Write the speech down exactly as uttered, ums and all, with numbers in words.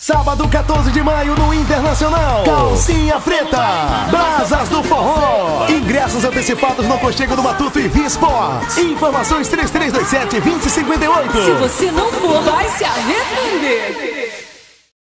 Sábado, quatorze de maio, no Internacional. Calcinha Preta, Brasas do Forró. Ingressos antecipados no Aconchego do Matuto e Via Sports. Informações três três dois sete, dois zero cinco oito. Se você não for, vai se arrepender.